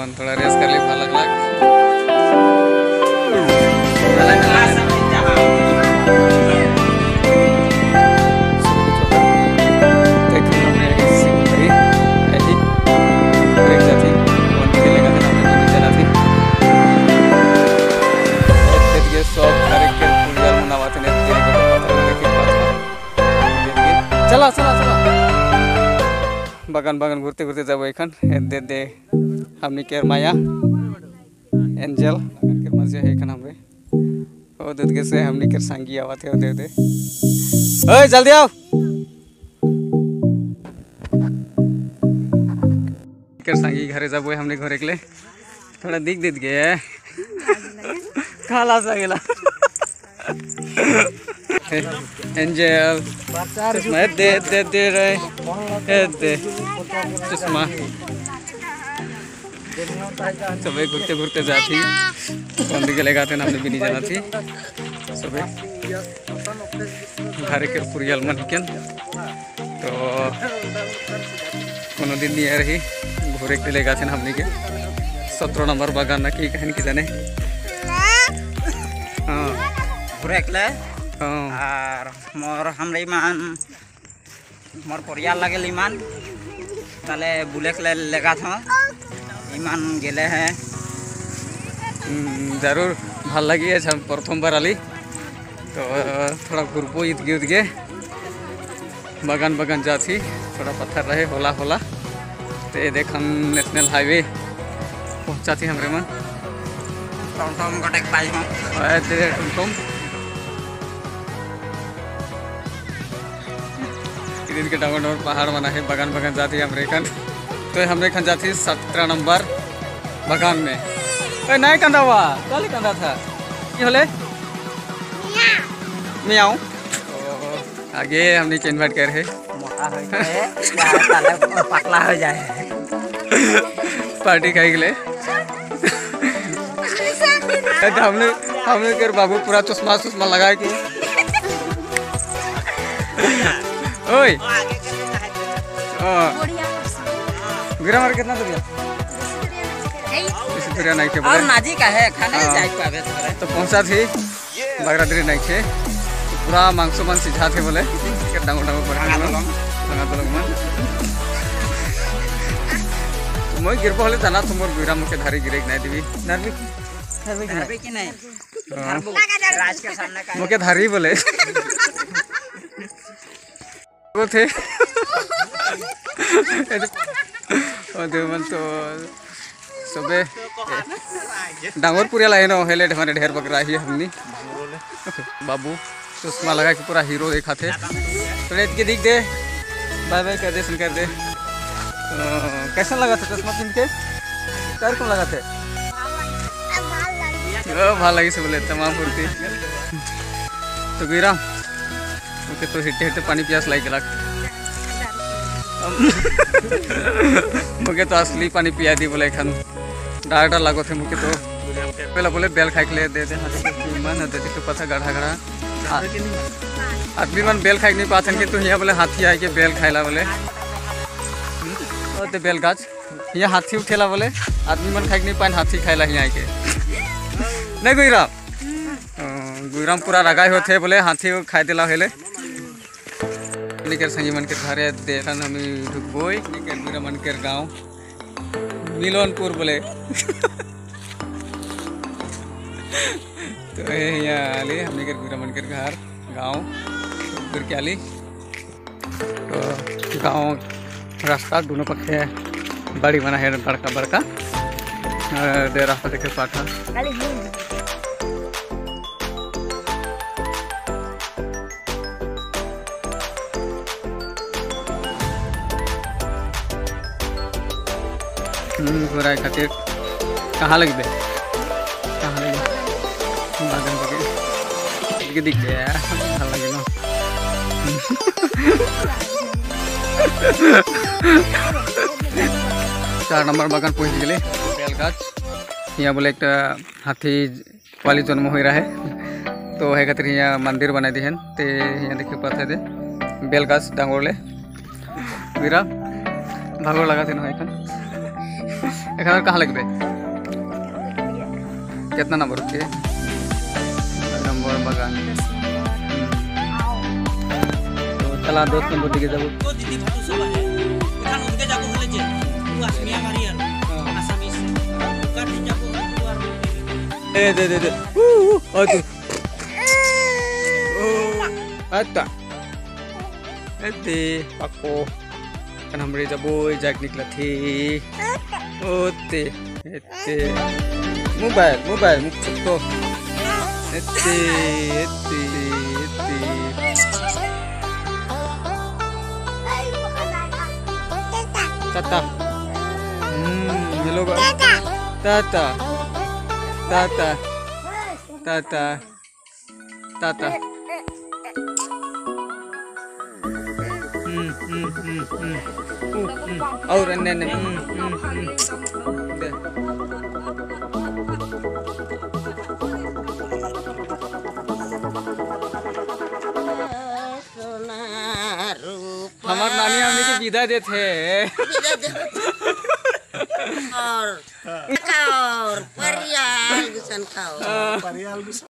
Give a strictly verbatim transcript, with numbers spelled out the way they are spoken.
मन थोड़ा रेस कर ली भाला लग चला चला चला बागान बागान घूरते घूरते जाबो एखान दे दे हमनी केर माया एंजल बागान केर मजे है एखान हमरे ओ दे के से हमनी केर संगी आवत है दे दे ओए जल्दी आओ केर संगी घरे जाबो हमने घरे के थोड़ा दिख देत गे खाला सा गेला एंजल चश्मा दे दे दे रे दे चश्मा सब घूरते घूरते जाती बंदी के लगाते हमने भी नहीं जाना थी सब घर के पुरियल मन के तो कोनो दिन नहीं आ रही घूरे के लगाते हमने के सत्रह नंबर बागान ना की कहन की जाने हाँ घूरे के और मोर हमरे ईमान मोर परियाल लगे ईमान ताले बुले के लगा था ईमान गेले हैं जरूर भल लगी है हम प्रथम बार आली तो थोड़ा घूरबो ईद गे उद गे बागान बागान जाती थोड़ा पत्थर रहे होला होला तो ये देख हम नेशनल हाईवे पहुँचा थी हमरे मन टम टम गटे पाई हम टम टम के डाउन डाउन पहाड़ बना है बागान बागान जाती है हमरे खन तो हमरे खन जाती सत्रह नंबर बागान में ए नहीं कंदा हुआ कल कंदा था ये होले मियाऊ आगे हमने के इनवाइट कर है मोटा हो जाए ताले पतला हो जाए पार्टी खाई गले हमने हमने कर बाबू पूरा चश्मा चश्मा लगा के ओए गिरा कितना दूरिया इसी दूरिया नहीं के और नाजी का है खाने जाए पावे तो पहुंचा थी बगरादरी नहीं थे तो पूरा मांसो मन सिझा थे बोले के डांगो डांगो पर लगा तो लोग मन तो मैं गिरबो होले जाना तुमर गिरा मुके धारी गिरे नहीं देबी नरबी नरबी की नहीं राज के सामने का मुके धारी बोले वो थे और देवन तो सबे डांगोर पूरा लाइन हो हेले हमारे ढेर बकरा ही हमनी बाबू चश्मा लगा के पूरा हीरो देखा थे तो रेत के दिख दे बाय बाय कर दे सुन कर दे कैसा लगा था चश्मा पिन के कर कौन लगा थे भाल लगी से बोले तमाम कुर्ती तो गिरा मुके तो हिट्टे हिट्टे पानी प्यास लाइक लग मुके तो असली पानी पिया दी बोले खान डाटा लागो थे मुके तो पहला बोले बेल खाई के ले दे दे मन दे दे पता गढ़ा गढ़ा आदमी मन बेल खाई नहीं पाथन कि तो यहाँ बोले हाथी आए के बेल खाइला बोले और बेल गाछ यहाँ हाथी उठेला बोले आदमी मन खाई नहीं पान हाथी खाइला यहाँ के नहीं गुईराम गुईराम पूरा रगाई होते बोले हाथी खाई दिला हेले निकर संगी मन के घरे देखन हम ढुकबोई निकर पूरा मन के गांव मिलनपुर बोले तो यहाँ आली हम निकर पूरा मन के घर गांव फिर के आली तो गांव रास्ता दोनों पक्षे बड़ी बना है बड़का बड़का दे रास्ता देखे पाठा घोरा खातिर कहाँ लगे कहाँ लगे बागान के दिख गया कहाँ लगे ना चार नंबर बागान पहुँच गए बेल गाछ यहाँ बोले एक हाथी वाली जन्म हो रहा है तो है खातिर यहाँ मंदिर बना दी है तो यहाँ देखिए पाते थे बेल गाछ डांगोर ले गिरा भागोर लगा थे ना एखादा कहाँ लगबे कितना नंबर के नंबर बगान तो चला दोस्त नंबर दिखे जाबो तो दीदी तू सब है एखान उनके जाबो हले जे तू आसमिया मारियार आसामिस काटी जाबो तू आर ए दे दे दे ऊ ओ तू ओ आता एते पाको kan हमरे जाबो जाक निकला थी ओते एते मोबाइल मोबाइल मुख तो एते एते एते tata hmm hello ba tata tata tata tata hmm hmm hmm hmm uh, hmm और अन्य अन्य hmm hmm hmm दे हमार नानी हमने के विदा देते और और परियाल गुसन खाओ परियाल